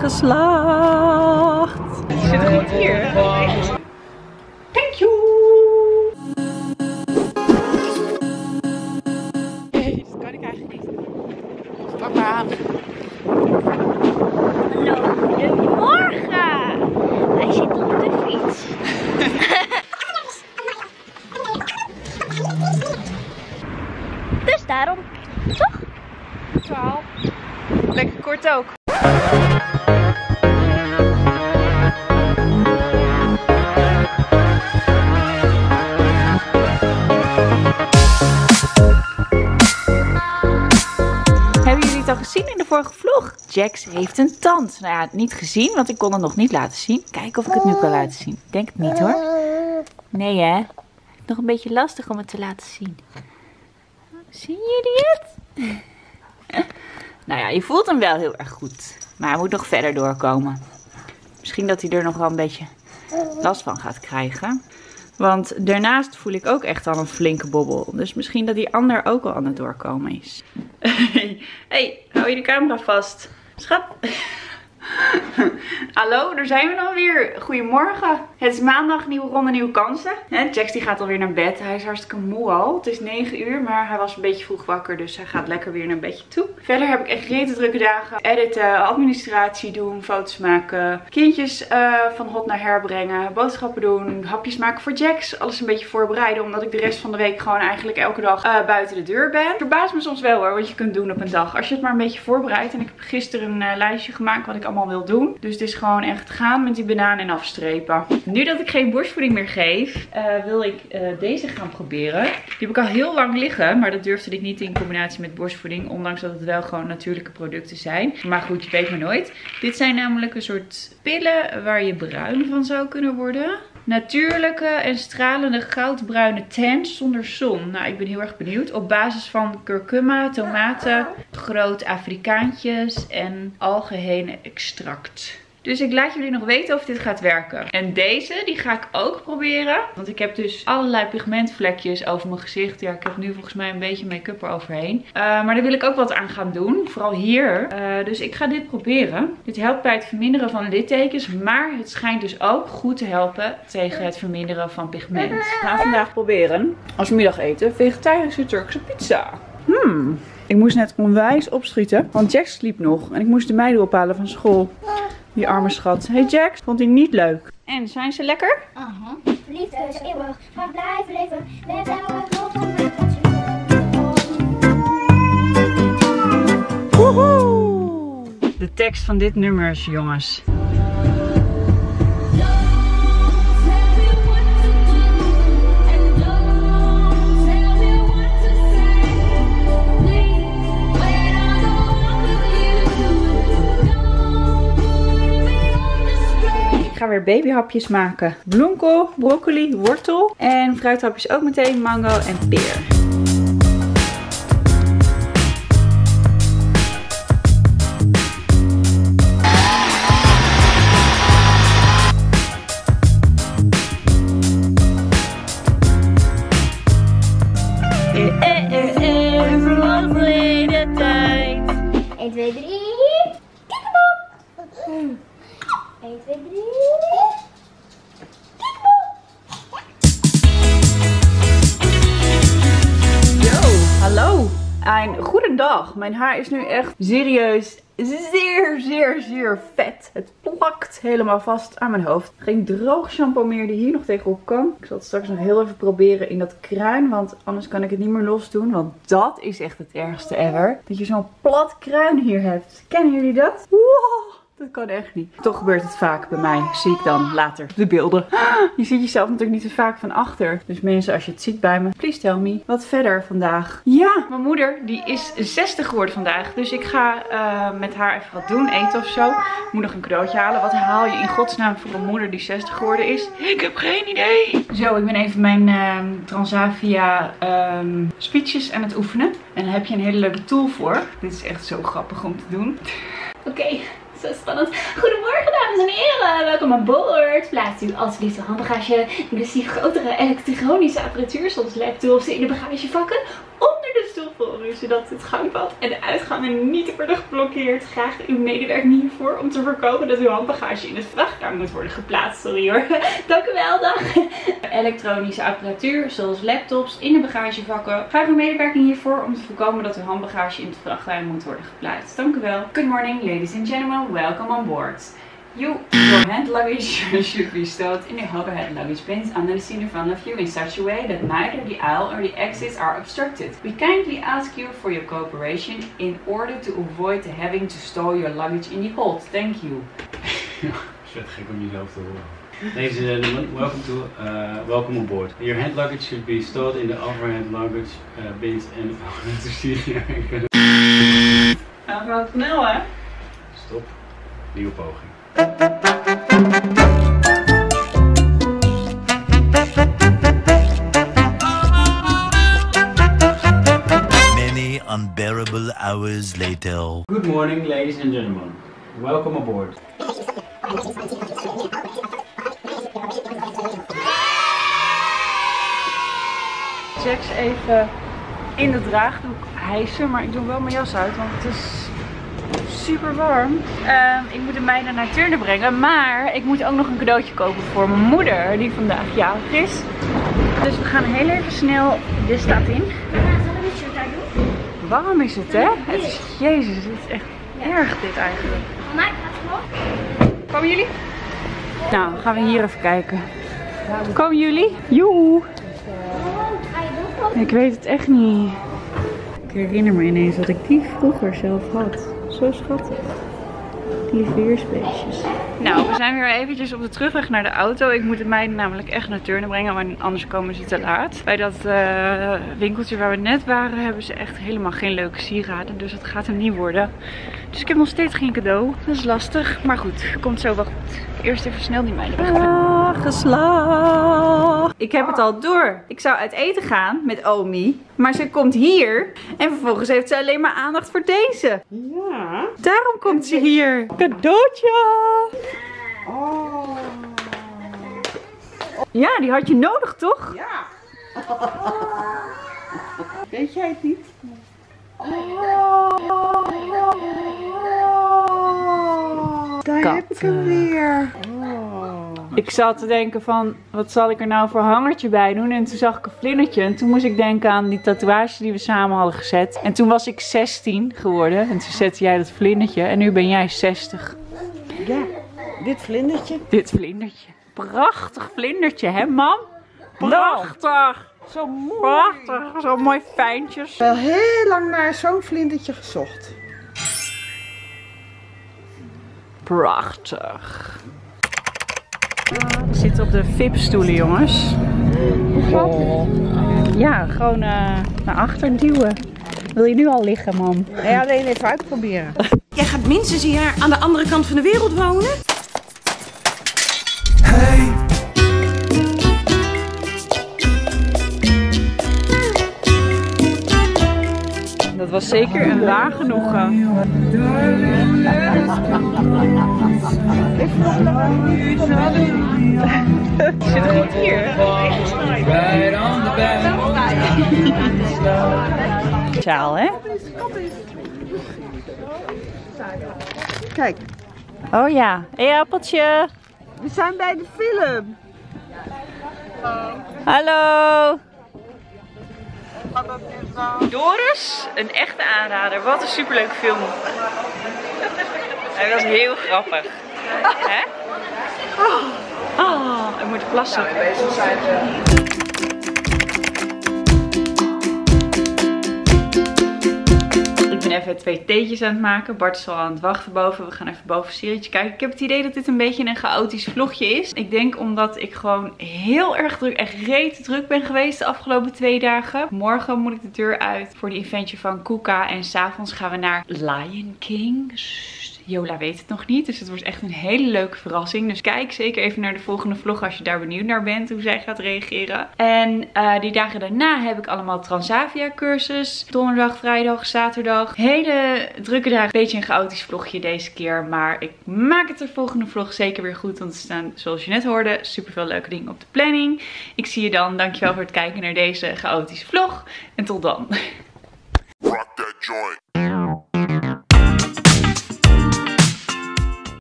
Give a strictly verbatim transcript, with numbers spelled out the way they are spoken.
geslaagd. Het zit goed hier. Thank you. Nee, dat kan ik eigenlijk niet. Pak maar aan. Hallo, goedemorgen. Hij zit op de fiets. Dus daarom, toch? twaalf. Lekker kort ook. Hebben jullie het al gezien in de vorige vlog? Jax heeft een tand. Nou ja, niet gezien, want ik kon het nog niet laten zien. Kijken of ik het nu kan laten zien. Ik denk het niet hoor. Nee hè? Nog een beetje lastig om het te laten zien. Zien jullie het? Nou ja, je voelt hem wel heel erg goed. Maar hij moet nog verder doorkomen. Misschien dat hij er nog wel een beetje last van gaat krijgen. Want daarnaast voel ik ook echt al een flinke bobbel. Dus misschien dat die ander ook al aan het doorkomen is. Hey, hey, hou je de camera vast. Schat. Hallo, daar zijn we dan weer. Goedemorgen. Het is maandag, nieuwe ronde, nieuwe kansen. Jax die gaat alweer naar bed. Hij is hartstikke moe al. Het is negen uur, maar hij was een beetje vroeg wakker. Dus hij gaat lekker weer naar bedje toe. Verder heb ik echt rete drukke dagen. Editen, administratie doen, foto's maken. Kindjes uh, van hot naar her brengen. Boodschappen doen. Hapjes maken voor Jax. Alles een beetje voorbereiden. Omdat ik de rest van de week gewoon eigenlijk elke dag uh, buiten de deur ben. Verbaast me soms wel hoor, wat je kunt doen op een dag. Als je het maar een beetje voorbereidt. En ik heb gisteren een uh, lijstje gemaakt wat ik allemaal wil doen. Dus het is gewoon echt gaan met die banaan en afstrepen. Nu dat ik geen borstvoeding meer geef, uh, wil ik uh, deze gaan proberen. Die heb ik al heel lang liggen, maar dat durfde ik niet in combinatie met borstvoeding. Ondanks dat het wel gewoon natuurlijke producten zijn. Maar goed, je weet maar nooit. Dit zijn namelijk een soort pillen waar je bruin van zou kunnen worden. Natuurlijke en stralende goudbruine tans zonder zon. Nou, ik ben heel erg benieuwd. Op basis van kurkuma, tomaten, groot Afrikaantjes en algehele extract. Dus ik laat jullie nog weten of dit gaat werken. En deze, die ga ik ook proberen. Want ik heb dus allerlei pigmentvlekjes over mijn gezicht. Ja, ik heb nu volgens mij een beetje make-up eroverheen. Uh, maar daar wil ik ook wat aan gaan doen. Vooral hier. Uh, dus ik ga dit proberen. Dit helpt bij het verminderen van littekens. Maar het schijnt dus ook goed te helpen tegen het verminderen van pigment. We gaan vandaag proberen als middageten vegetarische Turkse pizza. Hmm. Ik moest net onwijs opschieten. Want Jax sliep nog. En ik moest de meiden ophalen van school. Die arme schat. Hey Jax, vond hij niet leuk. En zijn ze lekker? Aha. Liefde is eeuwig, maar blijven leven. Met elke knop om Woehoe! De tekst van dit nummer is, jongens. Ik ga weer babyhapjes maken. Bloemkool, broccoli, wortel. En fruithapjes ook meteen, mango en peer. één, twee, drie. één, twee, drie. Yo, hallo. Een goedendag. Mijn haar is nu echt serieus zeer, zeer, zeer vet. Het plakt helemaal vast aan mijn hoofd. Geen droog shampoo meer die hier nog tegenop kan. Ik zal het straks nog heel even proberen in dat kruin. Want anders kan ik het niet meer los doen. Want dat is echt het ergste ever. Dat je zo'n plat kruin hier hebt. Kennen jullie dat? Wow. Dat kan echt niet. Toch gebeurt het vaak bij mij. Zie ik dan later de beelden. Je ziet jezelf natuurlijk niet zo vaak van achter. Dus mensen, als je het ziet bij me, please tell me. Wat verder vandaag? Ja, mijn moeder die is zestig geworden vandaag. Dus ik ga uh, met haar even wat doen. Eten of zo. Ik moet nog een cadeautje halen. Wat haal je in godsnaam voor een moeder die zestig geworden is? Ik heb geen idee. Zo, ik ben even mijn uh, Transavia um, speeches aan het oefenen. En daar heb je een hele leuke tool voor. Dit is echt zo grappig om te doen. Oké. Okay. Zo spannend. Goedemorgen dames en heren, welkom aan boord. Plaatst u alsjeblieft uw handbagage, inclusief grotere elektronische apparatuur zoals laptops in de bagagevakken onder de stoel ervoor zodat het gangpad en de uitgangen niet worden geblokkeerd. Graag uw medewerking hiervoor om te voorkomen dat uw handbagage in de vrachtwagen moet worden geplaatst. Sorry hoor. Dank u wel, dag. Elektronische apparatuur zoals laptops in de bagagevakken. Graag uw medewerking hiervoor om te voorkomen dat uw handbagage in de vrachtwagen moet worden geplaatst. Dank u wel. Good morning ladies and gentlemen, welcome on board. You, your hand luggage should be stowed in the overhead luggage bins under the seat in front of you in such a way that neither the aisle or the exits are obstructed. We kindly ask you for your cooperation in order to avoid having to stow your luggage in the hold. Thank you. Ja, vet gek om jezelf te horen. Ladies and gentlemen, welcome to uh, welcome on board. Your hand luggage should be stored in the overhead luggage uh, bins and to see. Nou, gaat snel hè? Stop. Nieuwe poging. Many unbearable hours later. Good morning, ladies and gentlemen. Welcome aboard. Jax even in de draagdoek hijsen, maar ik doe wel mijn jas uit, want het is super warm. Um, ik moet de meiden naar Turnen brengen, maar ik moet ook nog een cadeautje kopen voor mijn moeder, die vandaag jarig is. Dus we gaan heel even snel de stad in. Warm is het, hè? Het is, jezus, het is echt erg dit eigenlijk. Komen jullie? Nou, gaan we hier even kijken. Komen jullie? Joe! Ik weet het echt niet. Ik herinner me ineens dat ik die vroeger zelf had. Zo schattig. Die veersbeestjes. Nou, we zijn weer eventjes op de terugweg naar de auto. Ik moet de meiden namelijk echt naar Turnen brengen, want anders komen ze te laat. Bij dat uh, winkeltje waar we net waren hebben ze echt helemaal geen leuke sieraden. Dus dat gaat hem niet worden. Dus ik heb nog steeds geen cadeau. Dat is lastig. Maar goed, komt zo wel goed. Eerst even snel die meiden wegbrengen. Ah, geslaagd. Ik heb het al door. Ik zou uit eten gaan met Omi. Maar ze komt hier. En vervolgens heeft ze alleen maar aandacht voor deze. Ja. Daarom komt ze hier. Cadeautje. Oh. Ja, die had je nodig, toch? Ja. Weet jij het niet? Daar Kat, heb ik hem weer. Oh. Ik zat te denken van, wat zal ik er nou voor hangertje bij doen? En toen zag ik een vlindertje. En toen moest ik denken aan die tatoeage die we samen hadden gezet. En toen was ik zestien geworden. En toen zette jij dat vlindertje. En nu ben jij zestig. Ja, dit vlindertje. Dit vlindertje. Prachtig vlindertje, hè mam? Prachtig. Zo mooi. Prachtig. Zo mooi fijntjes. Wel heel lang naar zo'n vlindertje gezocht. Prachtig. We zitten op de V I P-stoelen, jongens. Oh. Ja, gewoon uh, naar achter duwen. Wil je nu al liggen, mam? Nee, alleen even uitproberen. Jij gaat minstens een jaar aan de andere kant van de wereld wonen? Hey! Dat was zeker een waar genoegen. Zit goed hier. Sjaal, hè? Kijk, Oh ja. Hé, hey, appeltje. we zijn bij de film. Hallo. Doris, een echte aanrader. Wat een superleuke film. Hij was heel grappig. Hè? Oh, ik moet plassen. Ik ben even twee theetjes aan het maken. Bart is al aan het wachten boven. We gaan even boven een serietje kijken. Ik heb het idee dat dit een beetje een chaotisch vlogje is. Ik denk omdat ik gewoon heel erg druk, echt reet druk ben geweest de afgelopen twee dagen. Morgen moet ik de deur uit voor die eventje van Kuka. En s'avonds gaan we naar Lion King. Jola weet het nog niet, dus het wordt echt een hele leuke verrassing. Dus kijk zeker even naar de volgende vlog als je daar benieuwd naar bent hoe zij gaat reageren. En uh, die dagen daarna heb ik allemaal Transavia cursus. Donderdag, vrijdag, zaterdag. Hele drukke dagen. Beetje een chaotisch vlogje deze keer, maar ik maak het de volgende vlog zeker weer goed. Want er staan, zoals je net hoorde, super veel leuke dingen op de planning. Ik zie je dan. Dankjewel voor het kijken naar deze chaotische vlog. En tot dan. Rock that joint.